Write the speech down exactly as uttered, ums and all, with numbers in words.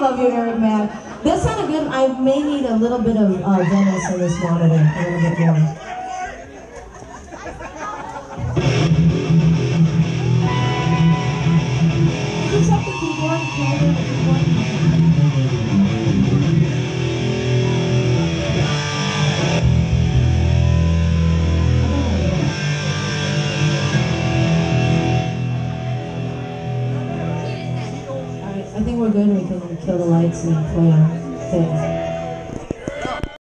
love you, Eric, man. That sounded good. I may need a little bit of uh, Dennis in this monitor, a little bit more. Is this up the keyboard? Can I do the keyboard? I think we're good. We can kill the lights and play on things.